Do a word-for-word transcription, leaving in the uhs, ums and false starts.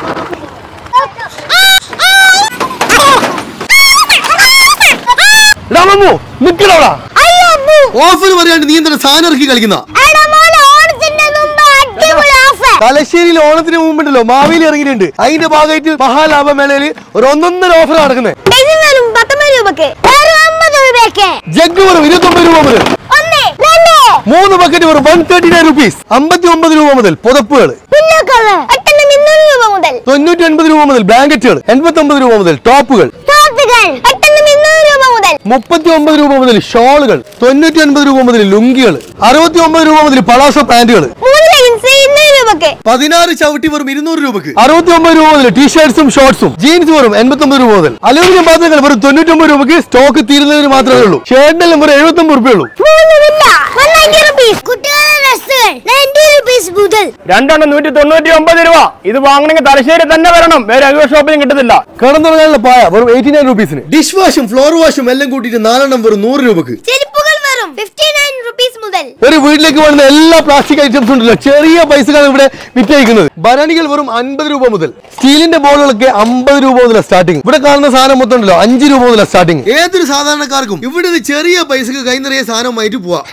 Offer പറയാണ്ട് നീ എന്താ സാധനം ഇറക്കി കളിക്കുന്ന? തലശ്ശേരിയിൽ ഓണത്തിന് മുമ്പുണ്ടല്ലോ മാവേലി ഇറങ്ങിയിട്ടുണ്ട്. അതിന്റെ ഭാഗമായിട്ട് മഹാലാഭമേളയിൽ ഒരു ഒന്നൊന്നര ഓഫർ നടക്കുന്നത്. ജഗ് വെറും ഇരുപത്തി ഒമ്പത് രൂപ മുതൽ മൂന്ന് ബക്കറ്റ് വെറും വൺ തേർട്ടി നയൻ റുപ്പീസ്. അമ്പത്തി ഒമ്പത് രൂപ മുതൽ പുതപ്പുകൾ, തൊണ്ണൂറ്റി ഒൻപത് രൂപ മുതൽ ബ്ലാങ്കറ്റുകൾ, എൺപത്തി ഒമ്പത് രൂപ മുതൽ ടോപ്പുകൾ, മുപ്പത്തി ഒമ്പത് രൂപ മുതൽ ഷോളുകൾ, തൊണ്ണൂറ്റി ഒൻപത് രൂപ മുതൽ ലുങ്കികൾ, അറുപത്തി ഒമ്പത് രൂപ മുതൽ പളാസോ പാന്റുകൾ, പതിനാറ് ചവിട്ടി വെറും ഇരുന്നൂറ് രൂപക്ക്, അറുപത്തി ഒമ്പത് രൂപ മുതൽ ടീഷർട്സും ഷോർട്സും, ജീൻസ് വെറും എൺപത്തി ഒമ്പത് രൂപ മുതൽ, അലൂമിനിയം പാത്രങ്ങൾ വെറും തൊണ്ണൂറ്റി ഒമ്പത് രൂപക്ക്. സ്റ്റോക്ക് തീരുന്നതിന് മാത്രമേ ഉള്ളൂ. ഷർട്ടിനെല്ലാം വെറും എഴുപത്തി ഒമ്പത് രൂപയുള്ളൂ. രണ്ടെണ്ണം നൂറ്റി തൊണ്ണൂറ്റി ഒമ്പത് രൂപ. ഇത് വാങ്ങണമെങ്കിൽ തലശ്ശേരി തന്നെ വരണം, വേറെ ഷോപ്പിലും കിട്ടത്തില്ല. കിടന്നുറങ്ങാനുള്ള പായ വെറും എയ്റ്റി നയൻ റുപ്പീസിന്. ഡിഷ് വാഷും ഫ്ലോർ വാഷും എല്ലാം കൂട്ടിയിട്ട് നാലെണ്ണം വെറും നൂറ് രൂപക്ക്. ഒരു വീട്ടിലേക്ക് വേണ്ടുന്ന എല്ലാ പ്ലാസ്റ്റിക് ഐറ്റംസും ഉണ്ടല്ലോ, ചെറിയ പൈസക്കാണ് ഇവിടെ വിറ്റഴിക്കുന്നത്. ബനാനികൾ വെറും അൻപത് രൂപ മുതൽ. സ്റ്റീലിന്റെ ബോളുകളൊക്കെ അമ്പത് രൂപ മുതലാണ് സ്റ്റാർട്ടിങ്. ഇവിടെ കാണുന്ന സാധനം മൊത്തം ഉണ്ടല്ലോ അഞ്ച് രൂപ മുതലാണ് സ്റ്റാർട്ടിങ്. ഏതൊരു സാധാരണക്കാർക്കും ഇവിടെ ചെറിയ പൈസക്ക് കൈ നിറയെ സാധനമായിട്ട് പോവാം.